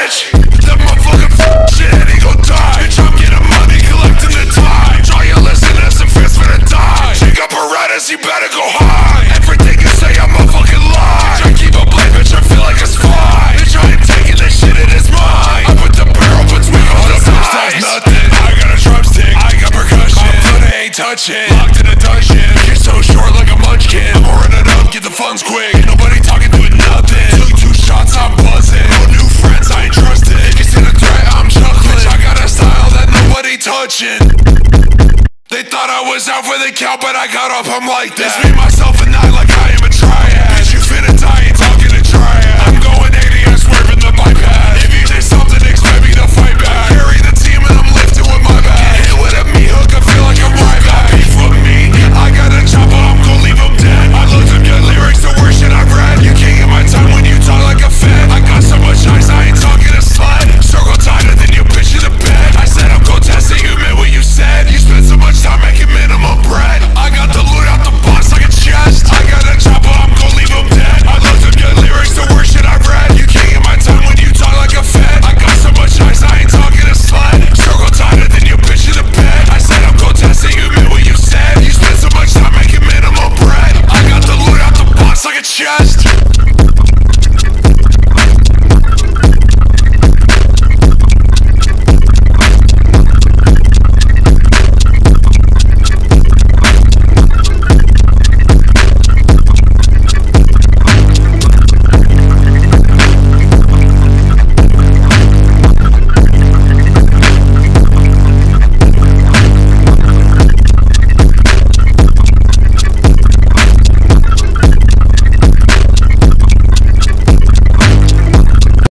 bitch. That motherfucking shit, he gon' die. Bitch, I'm getting money, collecting the time. Try your listeners and fist for the die. Shake up Berettas, you better go high. Everything you say, I'm a fucking lie. Bitch, I keep a blade, bitch, I feel like a spy. Bitch, I ain't taking this shit, it is mine. I put the barrel between all the thighs. Nothing, I got a drumstick, I got percussion. My foot ain't touching, locked in a dungeon. You're so short like a munchkin. I'm pouring it up, get the funds quick. Ain't nobody talking, doing nothing. Took 2 shots, I'm buzzing. No new friends, I ain't trusting. If you see the threat, I'm chuckling. Bitch, I got a style that nobody touching. They thought I was out for the count, but I got up, I'm like that. It's me, myself, and I, like I am a triad. Bitch, you finna die, ain't talking to TRIAD.